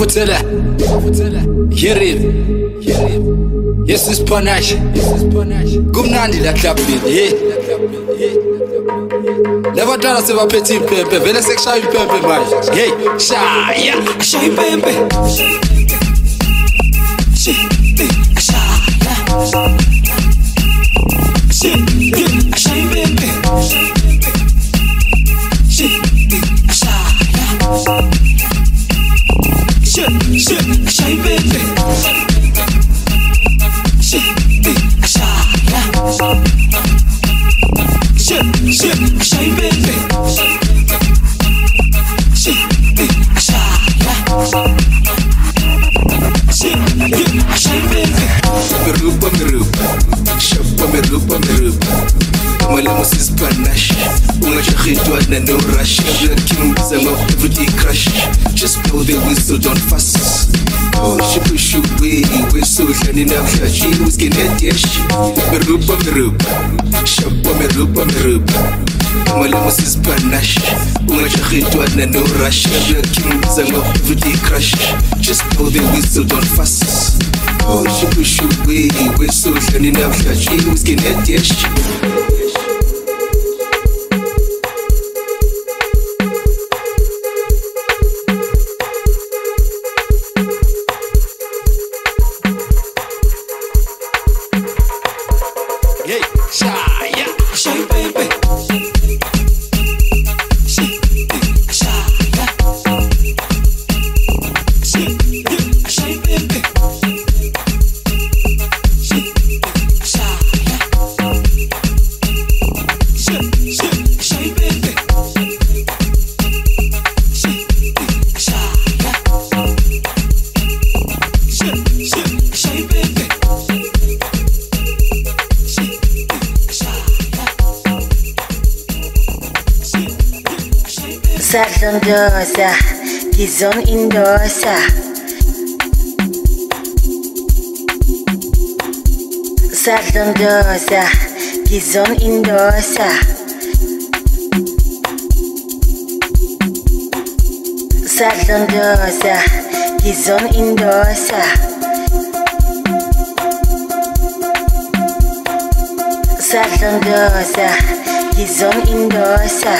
Ngiyakuphuthela Yerim Yes is panache Kumnandi la clubini hey Labatala sebaphethe impempe vele sekushaya impempe manje hey shaya impempe No rush, king everyday crash. Just blow the whistle, don't fuss. Oh, she away, we're so shining up here. She was getting at yes. Merupa, Shabba Merupa. My lemos is panache. No rush, king everyday crash. Just blow the whistle, don't fuss. Oh, she away, we're so shining up here. She was getting at yes. Sadondosa, Gizon Indosa. Sadondosa, Gizon Indosa. Sadondosa, Gizon Indosa. Sadondosa, Gizon Indosa.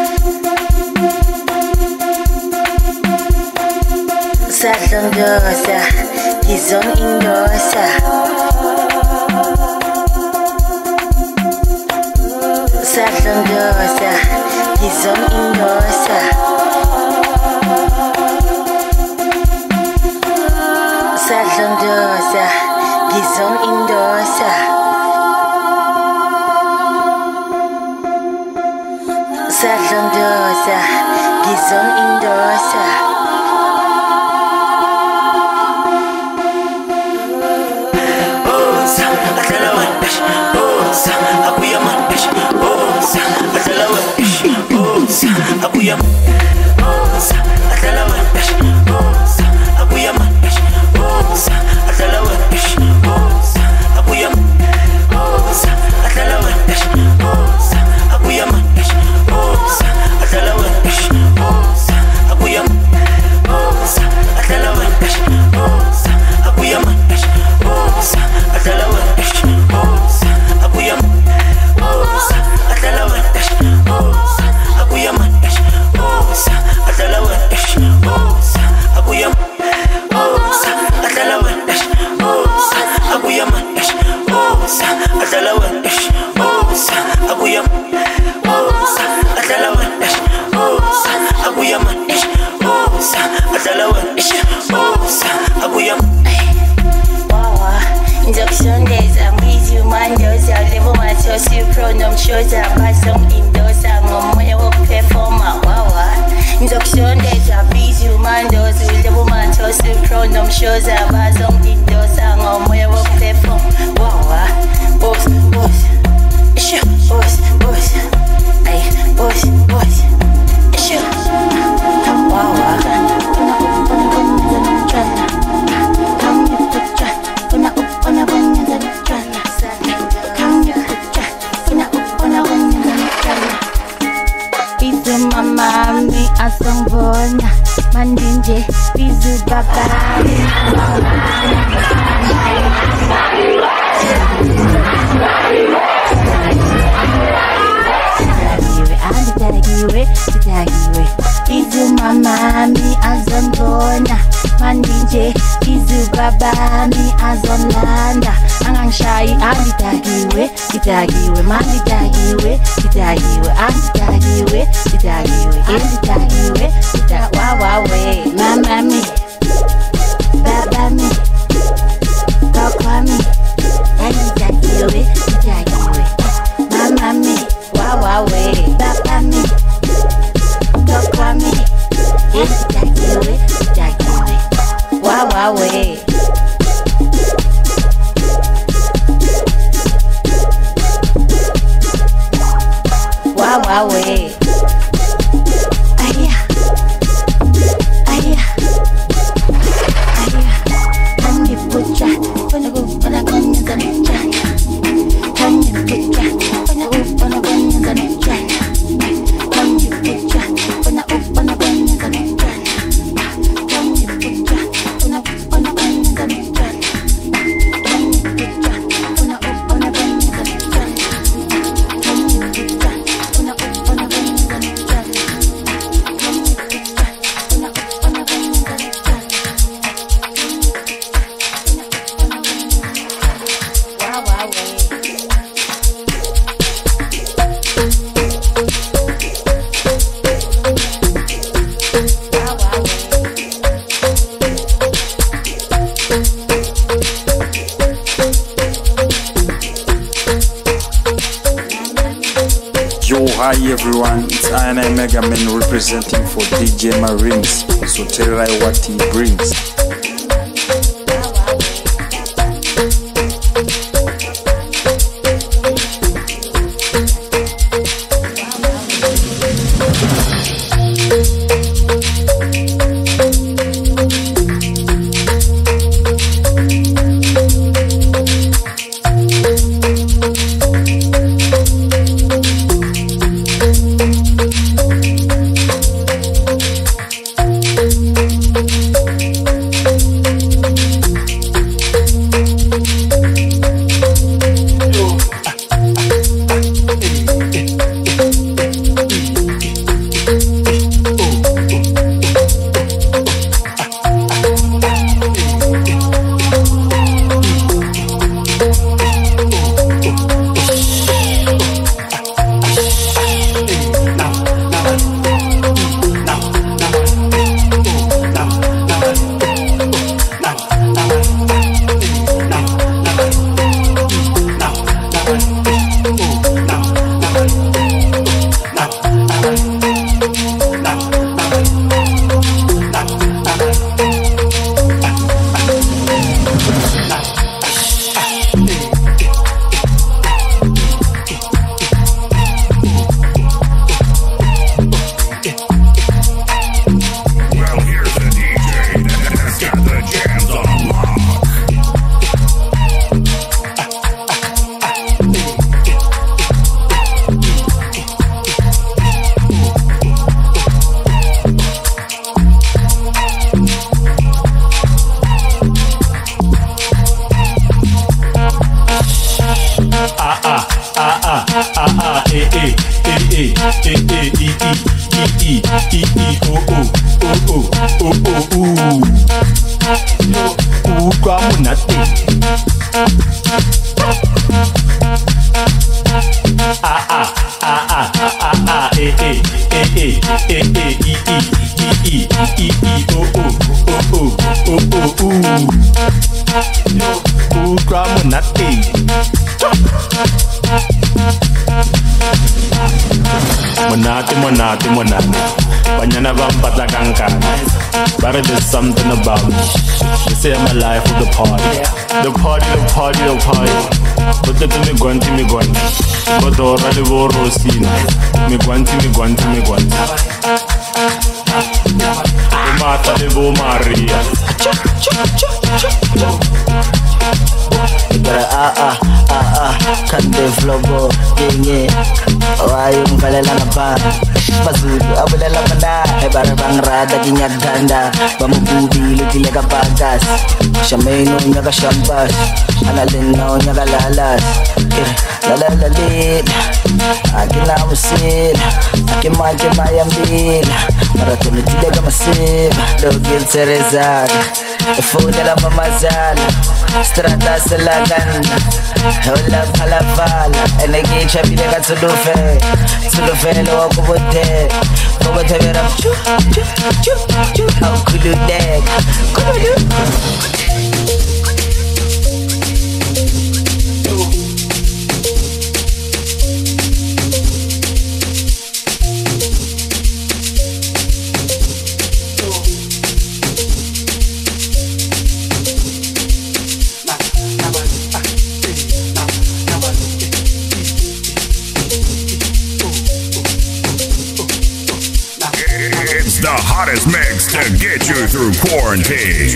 Sadondosa, Gizon Indosa. Sadondosa, Gizon Indosa. Sadondosa, Gizon Indosa. Sadondosa, Gizon Indosa. Mami asang bonya mandinje Bizu babami. Sitagiwe Izu mamami azongona Mandinje Izu babami azonlanda Angangshayi anditagiwe Sitagiwe manditagiwe Sitagiwe anditagiwe Sitagiwe anditagiwe Wawawe Mamami Babami Kakwami Anditagiwe Sitagiwe Mamami Wawawe Babami Kakwami Sitagiwe Sitagiwe Wawawe Wawawe Aya Aya Aya Tangi pucha Wana kanya zancha Tangi pucha Wana kanya zancha Tangi pucha Wana kanya zancha Tangi pucha Wana kanya zancha Tangi pucha Wana kanya zancha Tangi pucha Yo, hi everyone, it's INI Mega Man representing for DJ Marines. So tell Rai what he brings. Monate Banyana vampata kankana But there's something about me. They say I'm alive for the party. The party But let me guanti Godora de vorosina Me guanti Mata de vo Maria Kande flobo Dinge Wayong galela na ba Mazulu abulela panda Ebara bang rada kinyaganda Bamububi lutile kapagas Shameno nyaga shambas Analino nyaga lalas Lalalalit Akinamusil Akimake mayambil Maratulutile kamasil Dogil Terezag Funa la mamazala Strata salagan Hola palavala Enegi chabile ka tsulufe Tsulufe lo wakubote Kubote vera Chu chu chu chu How kuludek Kuludek The hottest mix to get you through quarantine.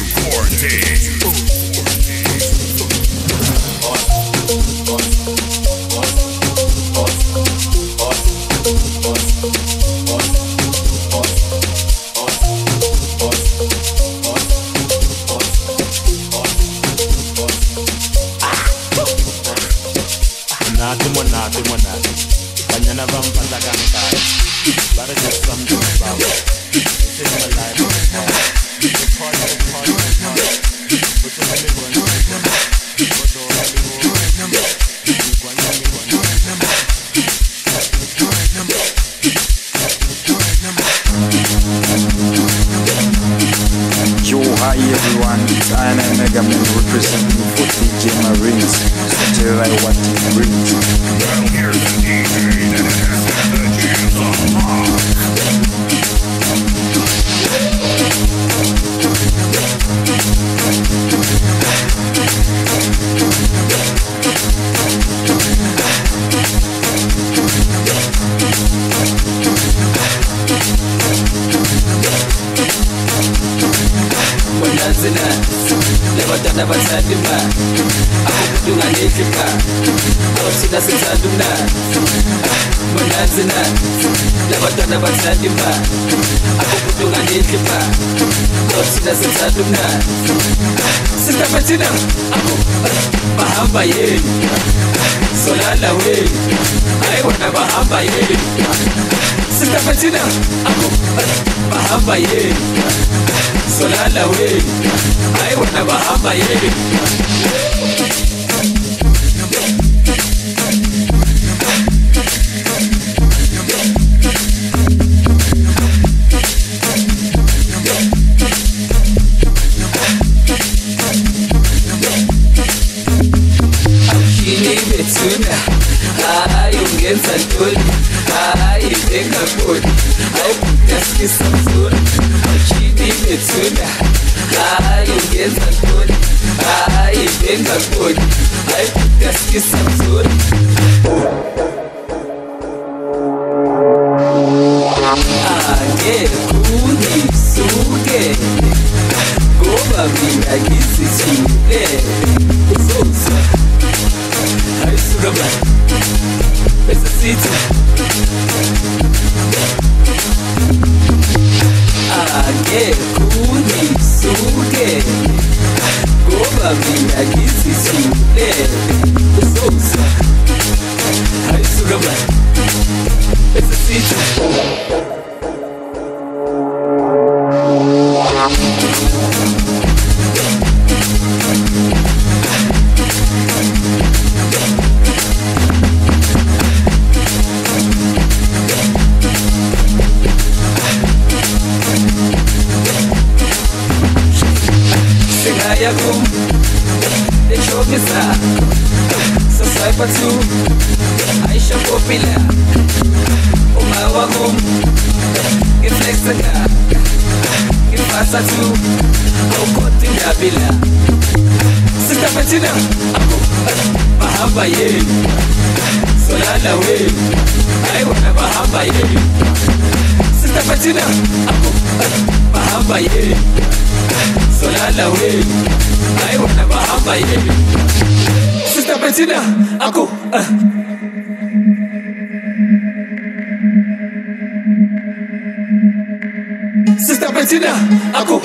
Monate. Banyana vampanta cantar. But it's just something about it. It's in my life. The party. But you let me run. Yo, hi everyone, it's Iron and Mega Man representing for DJ Marines. So tell I what it brings. Well, here's the DJ that has the jams on lock. Never said the man. I'm doing a little car. I'll see the sense of that. When that's in that, never said the man. I'm doing a little car. I'll see the sense of that. Sister Bettina, I'm Bahamba ye. Solala way. I want a Bahamba ye. Sister Bettina, I'm Bahamba ye. Solala way. I want a Bahamba ye. Akini betuna, ayungenza ntoni, ayibeka kodi, ayibutaskisa mzuri. Akini betuna, ayungenza ntoni, ayibeka kodi, ayibutaskisa mzuri. Suke Goba mina kisisule Uzoza Hai sugaba Esa city Kuni suke Goba mina kisisule Uzoza Hai sugaba Esa city Deixa eu avisar, só sai pra tu, Aisha popular. O meu amor, que flexa cá, que faça tu, ao corte de abelha. Se tá patina, Bahamba ye, Solala way, I wanna Bahamba ye. Se tá patina, Bahamba ye. Solala way, I wanna Bahamba ye. Sister Bettina. Bettina, aku. Sister Bettina, aku.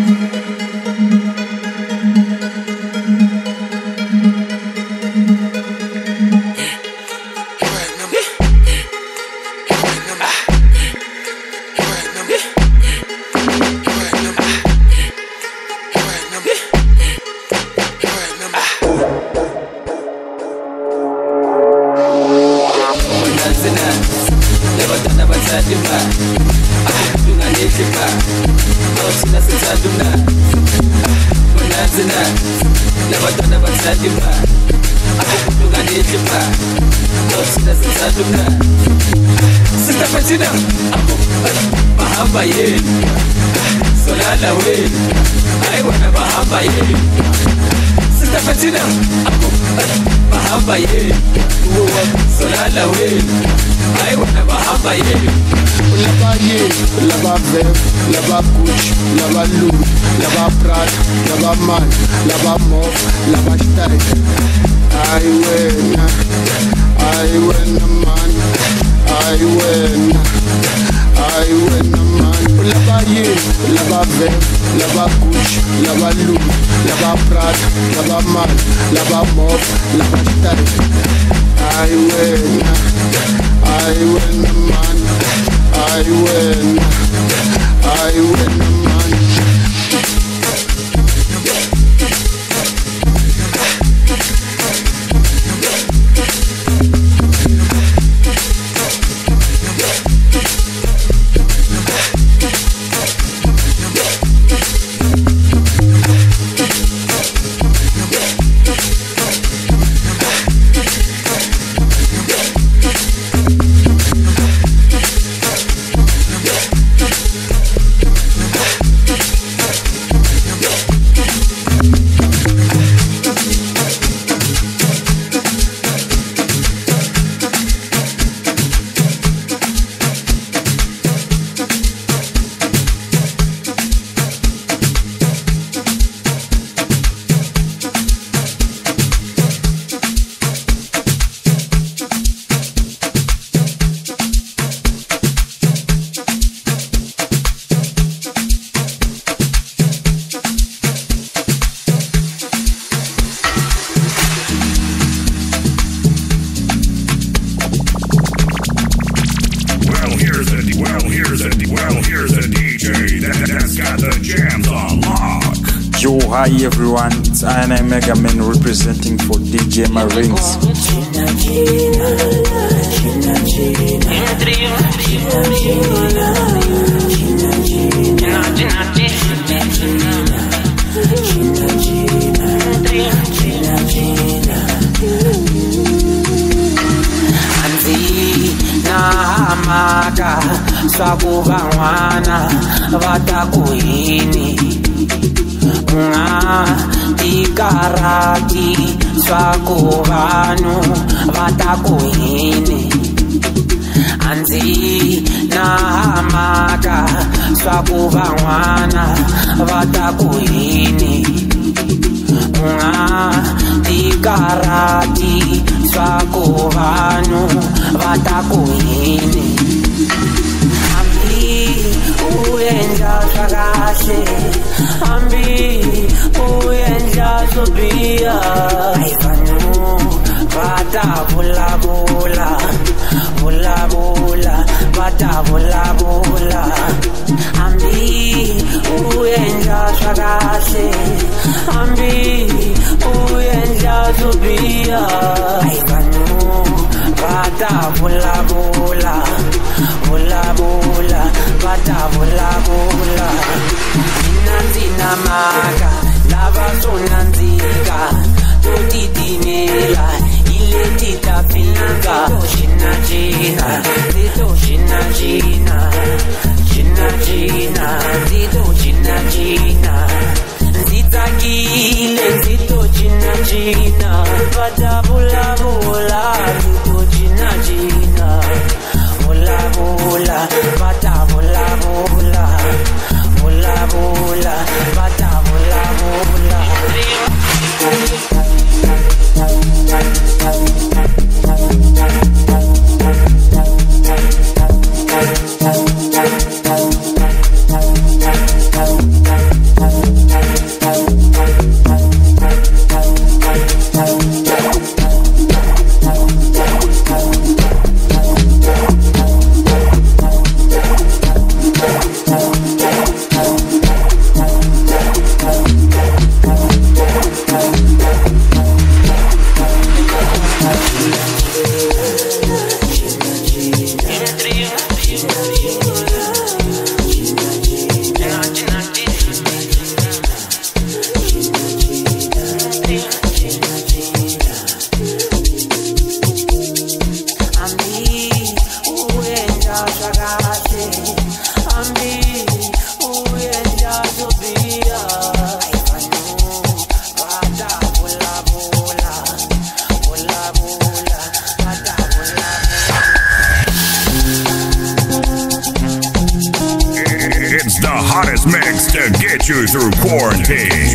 Sister Bettina, aku bahamba yenu, solala wenu, I wanna bahamba yenu. Sister Bettina, aku bahamba yenu, solala wenu, I wanna bahamba yenu. Laba ye, laba vev, laba Gucci, laba Louis, laba Prada, laba Man, laba Mov, laba Style. I win man, I win man. Laba ye, laba vev, laba Gucci, laba Louis, laba Prada, laba Man, laba Mov, laba Style. I win man. I win man. Here's a DJ that's got the jams on lock. Yo, hi everyone, it's INI Mega Man representing for DJ Marines. Namaka swakuva n'wana va ta ku yini nga tikarati swaku vanhu va ta ku yini andzi na maka swakuva n'wana va ta ku yini nga tikarati swaku vanhu va ta ku yini uyenza swa kahle hambi uyenza swo biha vanhu va ta vulavula va ta vulavula hambi uyenza swa kahle hambi uyenza swo biha vanhu va ta vulavula va ta vulavula mina ndzi na maka lava swo nandzika to titimela ileti ta fika cina ndito cina ndito cina ndzi tsakile ndito cina va ta vulavula ndito cina vulavula va ta vulavula va ta vulavula beats to get you through quarantine.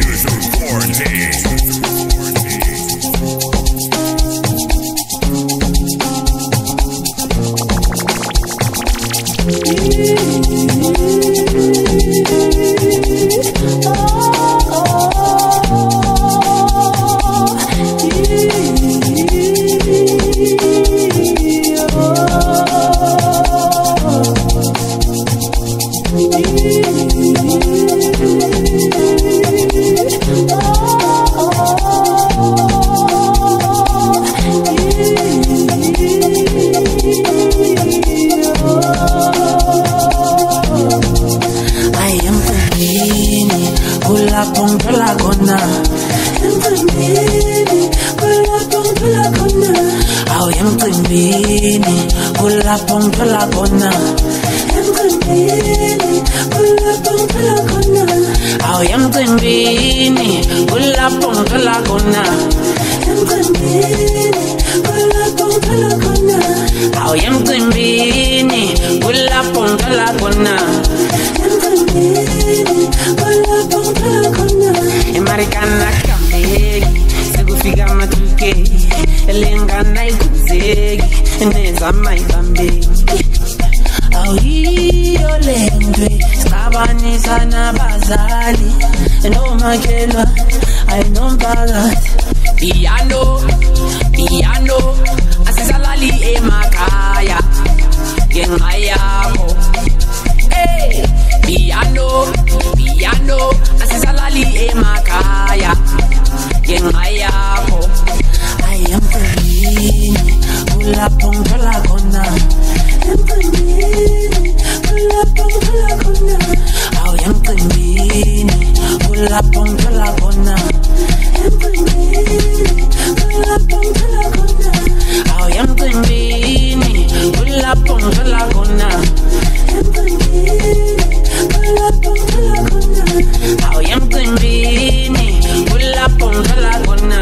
Piano, asizalali emakhaya, ngenxa yakho. Hey, piano, asizalali emakhaya, ngenxa yakho. I am Emcimbini, kulapho ngithola khona. Emcimbini, kulapho ngithola khona. Awu emcimbini, kulapho ngithola khona. Emcimbini, kulapho ngithola khona. Awu emcimbini, kulapho ngithola khona. Emcimbini, kulapho ngithola khona. Awu emcimbini, kulapho ngithola khona.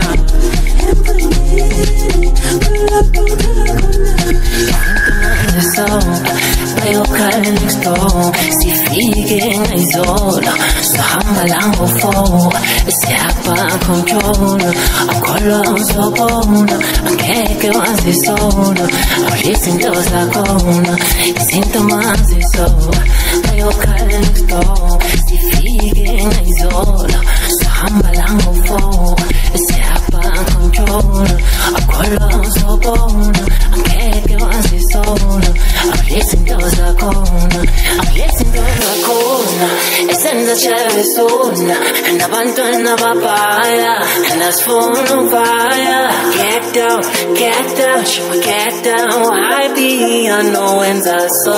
Bayokhala next door, sifike ngayizolo, sahamba la ngo-4, siyapha control, akholwa uzobona, angeke wazisola, awulisi into zakhona, izinto mazisola. Bayokhala next door, sifike ngayizolo, sahamba la ngo-4, siyapha control, akholwa uzobona, angeke wazisola, awulisi into zakhona, awulisi into zakhona, esenza chavesona, nabantwana babhaya, nasifuna ukuvaya. Get down, get down, high piano wenza so,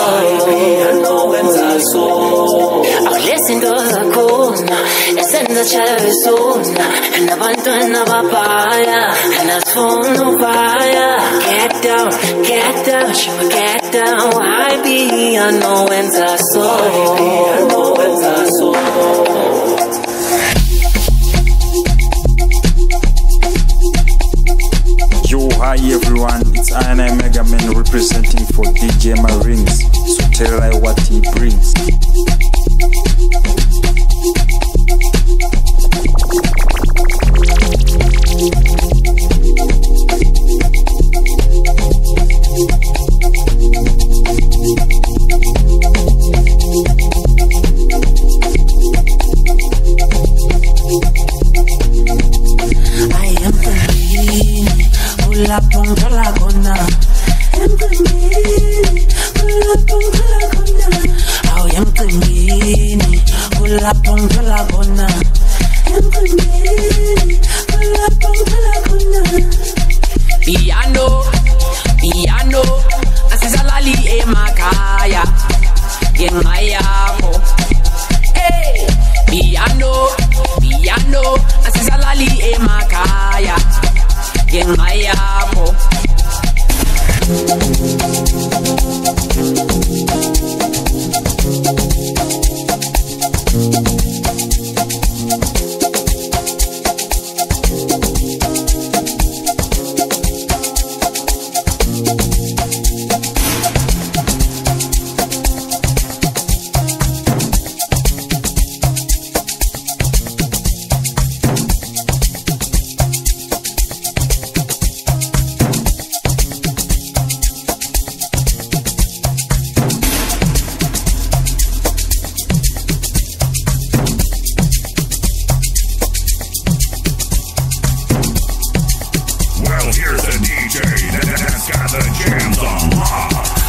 awulisi into zakhona, esenza chavesona, nabantwana babhaya, nasifuna ukuvaya. Get down, get down, high piano wenza so. Yo, hi everyone, it's I&I Mega Man representing for DJ Marines. So tell I what he brings. Piano, asizalali emakhaya, ngenxa yakho. Hey, piano, asizalali emakhaya, ngenxa yakho. Jams on Rock.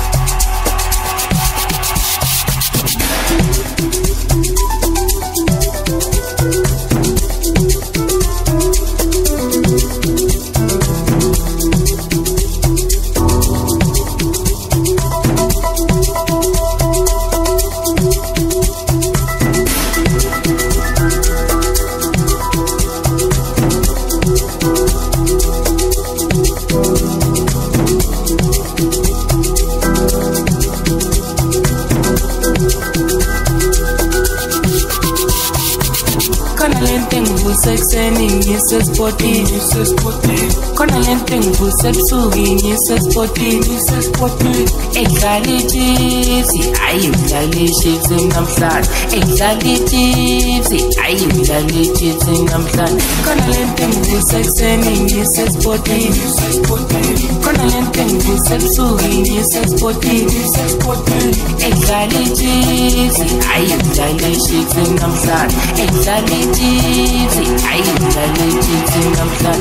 Sekseni ngisesportini khona lento engibusebusuku ngisesportini edlala ichiefs ayi ngidlala ichiefs namhlanje edlala ichiefs ayi ngidlala ichiefs namhlanje khona lento engibusekseni ngisesportini khona lento engibusebusuku ngisesportini edlala ichiefs ayi ngidlala ichiefs namhlanje edlala ichiefs I am the legend in the blood.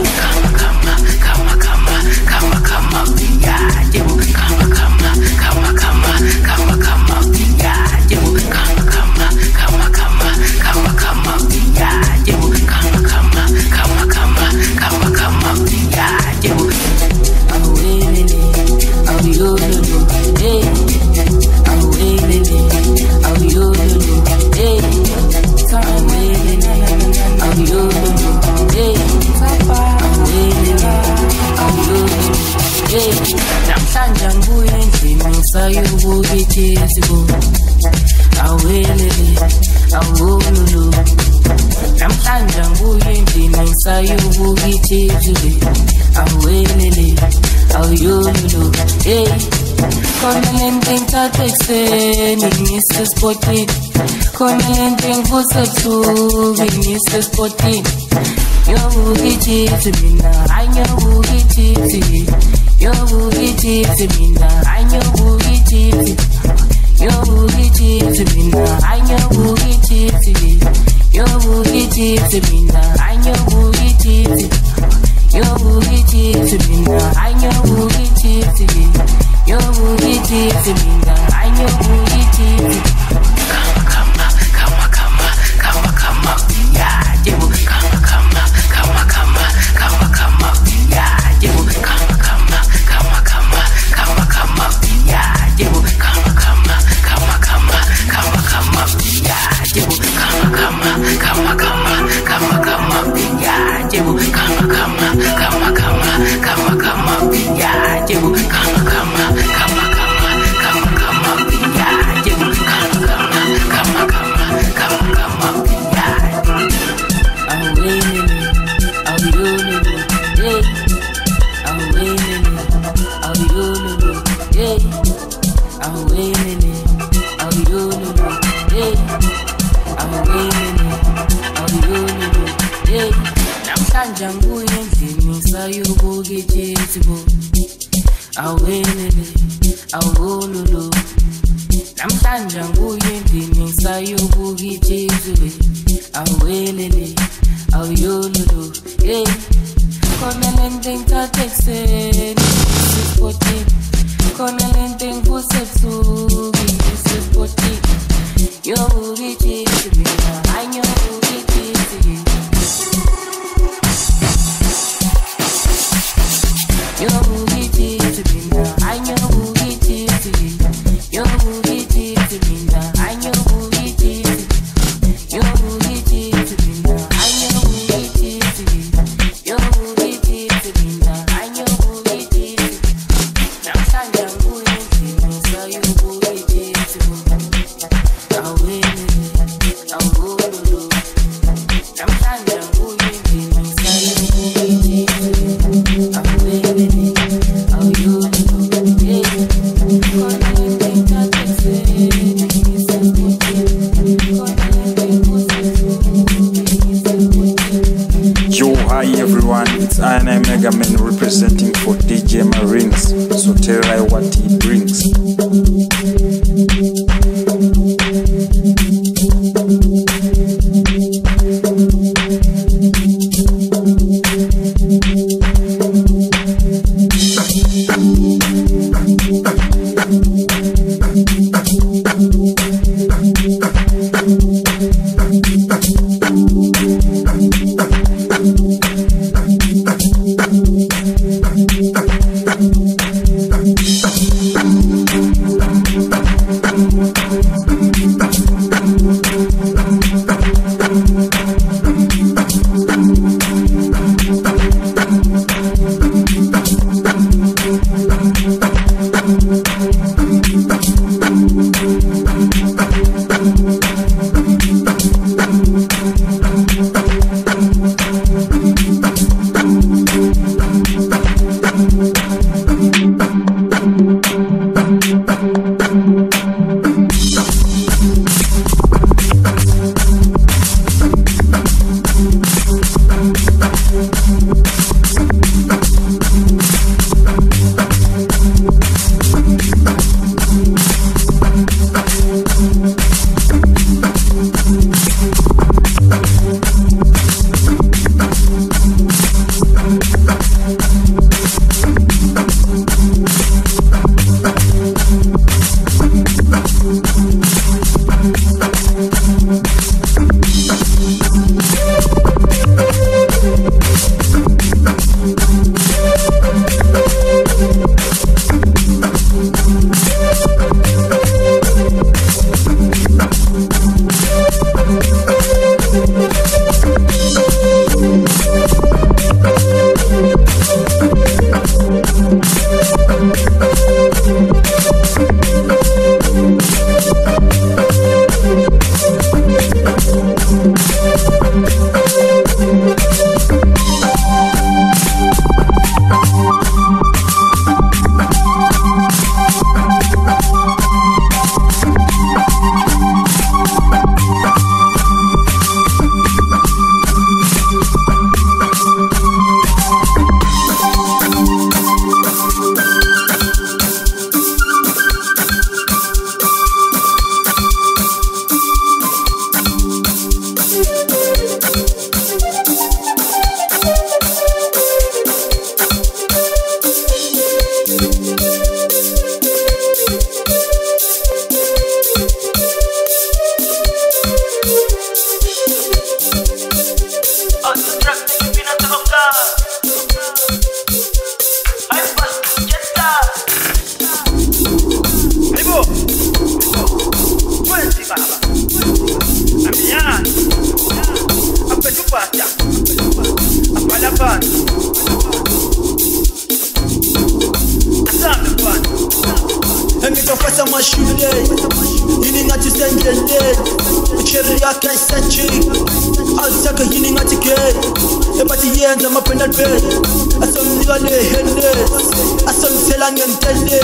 Come, yeah, you come, yeah, you come, yeah, you come, yeah, you. I'm waiting, I'm yodeling, hey. I'm waiting, I'm yodeling, hey. I'm waiting, I'm yodeling, hey. I'm waiting, I'm yodeling, hey. Namhlanje ngibuye endlini ngisayobuka ijezibo. Awelele, awololo. Namhlanje ngibuye endlini ngisayobuka ijezibo. Awelele, awololo, hey. Khona lento engithatha ekuseni ngisesportini. Khona lento engivusa ebusuku ngisesportini. Ngiyobuka ichiefs mina, hayi ngiyobuka ichiefs. Ngiyobuka ichiefs mina, hayi ngiyobuka ichiefs. Ngiyobuka ichiefs mina, hayi ngiyobuka ichiefs. Ngiyobuka ichiefs mina, hayi ngiyobuka ichiefs. Ngiyobuka ichiefs mina, hayi ngiyobuka ichiefs. Ngiyobuka ichiefs mina, hayi ngiyobuka ichiefs. Come, yeah, you come, yeah, you come, yeah, you come, awelele awololo namhlanje nguye endini ngisayobuka ijeziwe awelele awololo hey khona lento engithatha ekuseni ngisesportini khona lento engivusa ebusuku ngisesportini yobuka ijeziwe mina hayi ngiyobuka ijeziwe yobuka ijeziwe mina hayi ngiyobuka ijeziwe yobuka ijeziwe mina hayi ngiyobuka ijeziwe yobuka ijeziwe mina hayi ngiyobuka ijeziwe yobuka ijeziwe mina hayi ngiyobuka ijeziwe namhlanje nguye endlini ngisayobuka ijeziwe awelele awololo Engitofasa mashule yini ngathi sendleleni icherry yakhe ayisachi awusakhe yini ngathi gay ebathi yenza ama-penal bay asomnika nehenes asongithela ngentele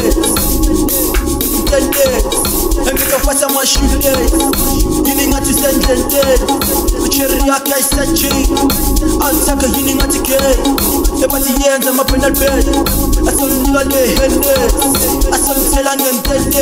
engitofasa mashule yini ngathi sendleleni icherry yakhe ayisachi awusakhe yini ngathi gay ebathi yenza ama-penal bay asomnika nehenes asongithela ngentele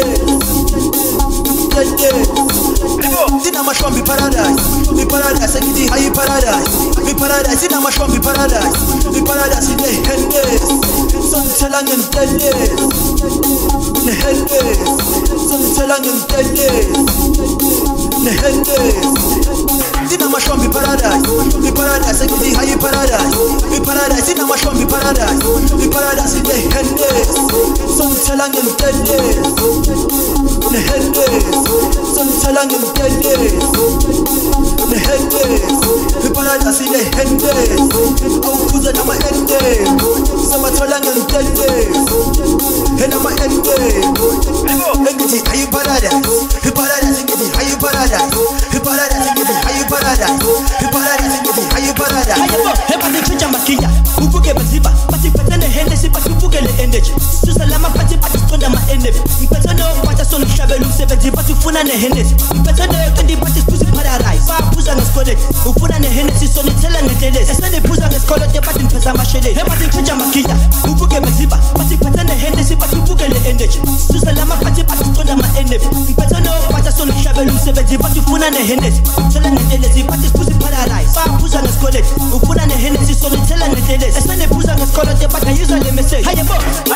Sina mashwambi paradise, mi paradise, engidi hayi paradise, mi paradise, sina mashwambi paradise, mi paradise ne hendes, songithela ngentele, ne hendes, songithela ngentele, ne hendes. Sina mashwambi paradise, mi paradise, engidi hayi paradise, mi paradise, sina mashwambi paradise, mi paradise ne hendes, songithela ngentele, ne hendes, songithela ngentele. The headbase, the paradise in the headbase. Awukuza nama endbase, samathola ngentele. Nama endbase. Engidi hayi paradise, the paradise engidi hayi paradise, the paradise engidi hayi paradise, the paradise engidi hayi paradise. Hayabo, heba ngichuja makiya, ubuke baziba, bathi phethe ne Hennessy bathi ubuke le energy. Susalama bathi siqonda ama enemy. Ngiphethe no kwatha sona ngihlabela umsebenzi bathi ufuna ne Hennessy. Ngiphethe no kanti bathi sibuzi paradise. Baphuza ngesikole, ufuna ne Hennessy sona ithela ngetelezi. Eseniphuza ngesikole bathi ngipheza amasheleni. Heba ngichuja makiya, ubuke baziba, bathi phethe ne Hennessy bathi ubuke le energy. Susalama bathi siqonda ama enemy. Ngiphethe no kwatha sona ngihlabela umsebenzi bathi ufuna ne Hennessy. Ithela ngetelezi bathi sibuzi paradise. Baphuza ngesikole, ufuna ne Hennessy sona ithela ngetelezi. Eseniphuza ngesikole bathi ayuza le message. Hayebo,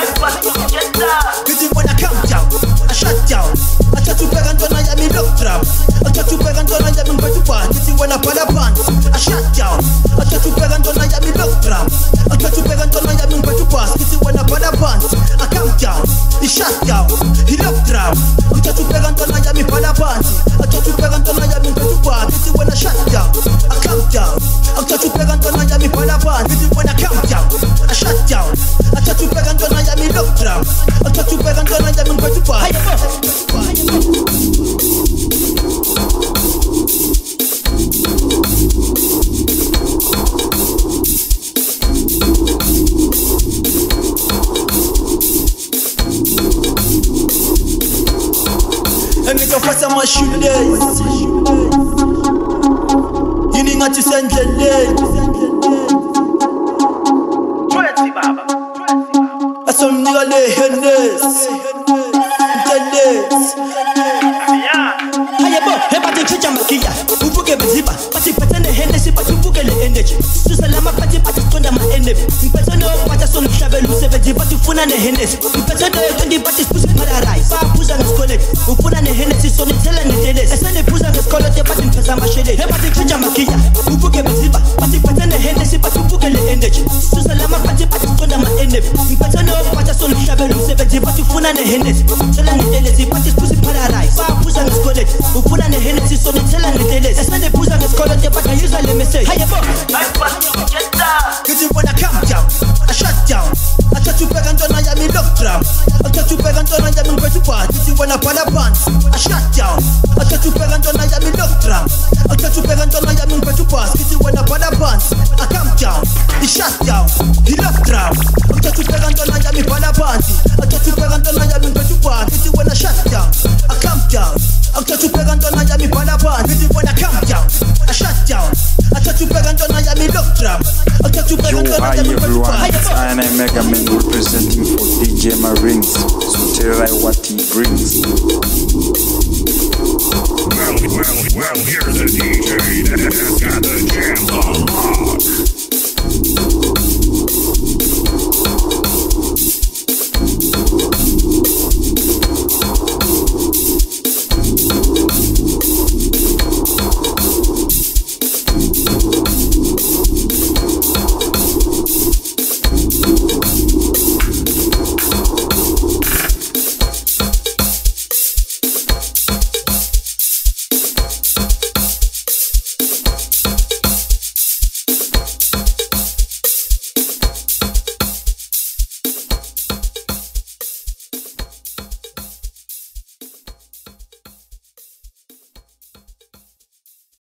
Kids wanna count down, I shut down. I try to beg and turn on me look trap. I try to beg and turn on me back to pan. Kids wanna palapan, I shut down. I try to beg and turn on me look trap. I try to beg and turn on me back to my shoelace. Yini ngathi sendleleni. 20 baba. Asomnika le Hennes. Hayebo, hebathi chicha makia. Ubuke beziba, bathi phethene Hennes, bathi ubuke le energy. Susalama bathi siqonda ma enemy. Imphethene bathi sonhlabela usebenzi bathi ufuna ne Hennes. Imphethene kanti bathi sibuze paradise. Baphuza ngesikole. Ufuna ne Hennes sonithela ngedelesi. Esene phuza ngesikole bathi mpheza amashele. Hebathi chicha makia. Ubuke beziba, bathi phethene Hennes, bathi ubuke le energy. Susalama bathi siqonda ma enemy. Imphethene bathi sonhlabela usebenzi bathi ufuna ne Hennes. Thela ngedelesi bathi sibuze paradise. Baphuza ngesikole. Ufuna ne Hennes sonithela ngedelesi. Esene phuza ngesikole bathi use le message. Hayebo. Cause you wanna calm down, I shut down. I try to beg and turn on me lock drum. I try to beg and turn on me to part. Cause you wanna pull up pants, I shut down. I try to beg and turn on me lock drum. I try to beg and turn on me to pass. Cause you wanna pull up pants, I calm down. He shut down, he lock drum. I try to beg and turn on me pull up pants. I try to beg and turn on me to pass. Cause you wanna shut down, I calm down. I try to beg and turn on me pull up pants. Cause you wanna calm down, I shut down. I try to beg and turn on me lock drum. Yo, hi everyone, it's I Mega Man representing for DJ Marines. So tell me what he brings. Well, here's a DJ that has got the jams on lock.